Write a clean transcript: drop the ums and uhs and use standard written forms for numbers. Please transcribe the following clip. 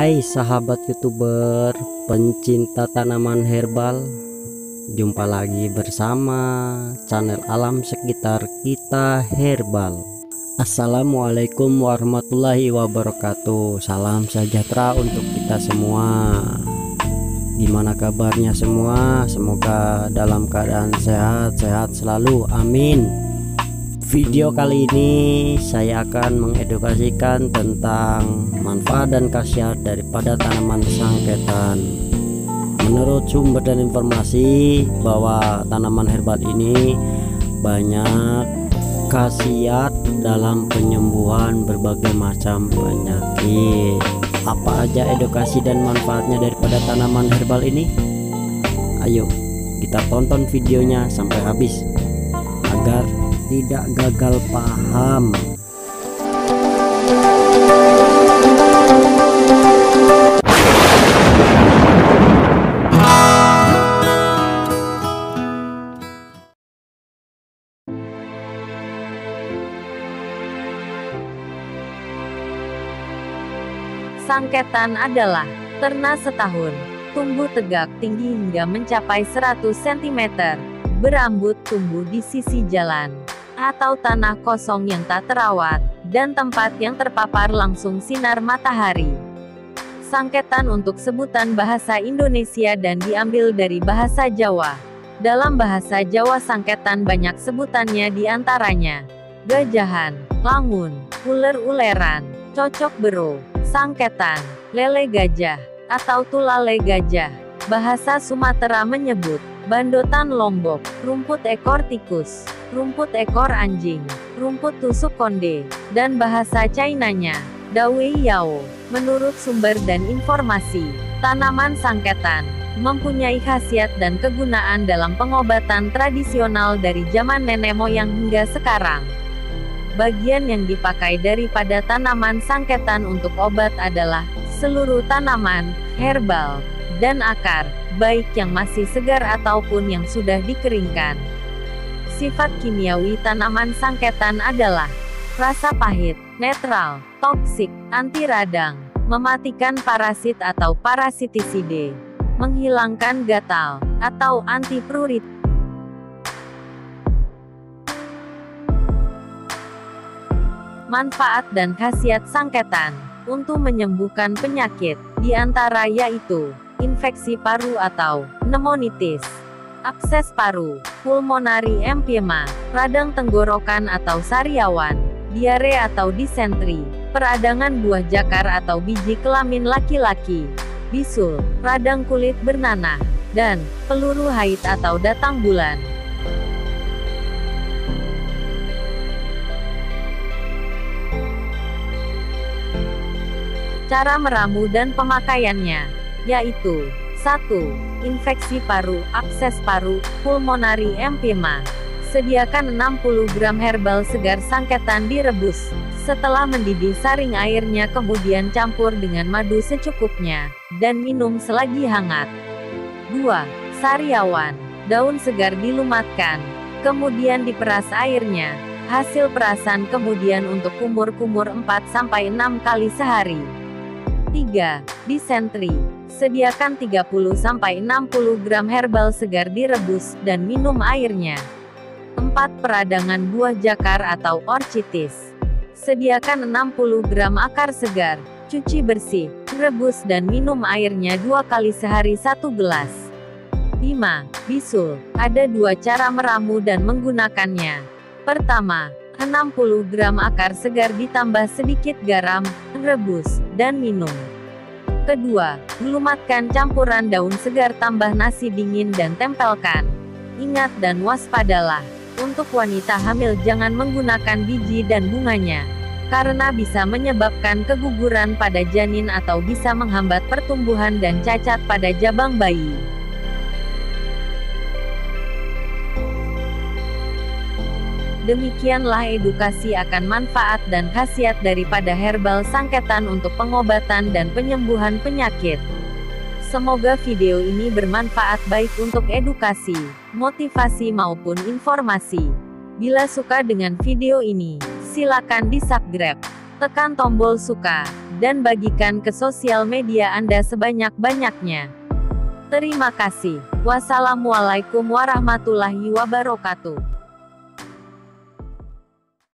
Hai sahabat YouTuber pencinta tanaman herbal, jumpa lagi bersama channel Alam Sekitar Kita Herbal. Assalamualaikum warahmatullahi wabarakatuh. Salam sejahtera untuk kita semua. Gimana kabarnya semua? Semoga dalam keadaan sehat-sehat selalu, amin. Video kali ini saya akan mengedukasikan tentang manfaat dan khasiat daripada tanaman sangketan. Menurut sumber dan informasi bahwa tanaman herbal ini banyak khasiat dalam penyembuhan berbagai macam penyakit. Apa aja edukasi dan manfaatnya daripada tanaman herbal ini? Ayo kita tonton videonya sampai habis agar tidak gagal paham. Sangketan adalah terna setahun, tumbuh tegak tinggi hingga mencapai 100 cm, berambut, tumbuh di sisi jalan atau tanah kosong yang tak terawat, dan tempat yang terpapar langsung sinar matahari. Sangketan untuk sebutan bahasa Indonesia dan diambil dari bahasa Jawa. Dalam bahasa Jawa sangketan banyak sebutannya, diantaranya gajahan, langun, uler-uleran, cocok bero, sangketan, lele gajah, atau tulale gajah. Bahasa Sumatera menyebut bandotan lombok, rumput ekor tikus, rumput ekor anjing, rumput tusuk konde, dan bahasa Chinanya dawe yao. Menurut sumber dan informasi, tanaman sangketan mempunyai khasiat dan kegunaan dalam pengobatan tradisional dari zaman nenek moyang hingga sekarang. Bagian yang dipakai daripada tanaman sangketan untuk obat adalah seluruh tanaman herbal dan akar, baik yang masih segar ataupun yang sudah dikeringkan. Sifat kimiawi tanaman sangketan adalah rasa pahit, netral, toksik, anti radang, mematikan parasit atau parasitiside, menghilangkan gatal, atau anti prurit. Manfaat dan khasiat sangketan untuk menyembuhkan penyakit, diantara yaitu infeksi paru atau pneumonitis, abses paru, pulmonari emphysema, radang tenggorokan atau sariawan, diare atau disentri, peradangan buah jakar atau biji kelamin laki-laki, bisul, radang kulit bernanah, dan peluru haid atau datang bulan. Cara meramu dan pemakaiannya, yaitu 1. Infeksi paru, abses paru, pulmonari emphysema. Sediakan 60 gram herbal segar sangketan direbus. Setelah mendidih saring airnya, kemudian campur dengan madu secukupnya, dan minum selagi hangat. 2. Sariawan. Daun segar dilumatkan, kemudian diperas airnya. Hasil perasan kemudian untuk kumur-kumur 4-6 kali sehari. 3. Disentri. Sediakan 30-60 gram herbal segar direbus, dan minum airnya. 4. Peradangan buah jakar atau orchitis. Sediakan 60 gram akar segar, cuci bersih, rebus dan minum airnya 2 kali sehari 1 gelas. 5. Bisul. Ada 2 cara meramu dan menggunakannya. Pertama, 60 gram akar segar ditambah sedikit garam, rebus, dan minum. Kedua, lumatkan campuran daun segar tambah nasi dingin dan tempelkan. Ingat dan waspadalah, untuk wanita hamil jangan menggunakan biji dan bunganya, karena bisa menyebabkan keguguran pada janin atau bisa menghambat pertumbuhan dan cacat pada jabang bayi. Demikianlah edukasi akan manfaat dan khasiat daripada herbal sangketan untuk pengobatan dan penyembuhan penyakit. Semoga video ini bermanfaat baik untuk edukasi, motivasi maupun informasi. Bila suka dengan video ini, silakan di subscribe, tekan tombol suka, dan bagikan ke sosial media Anda sebanyak-banyaknya. Terima kasih. Wassalamualaikum warahmatullahi wabarakatuh.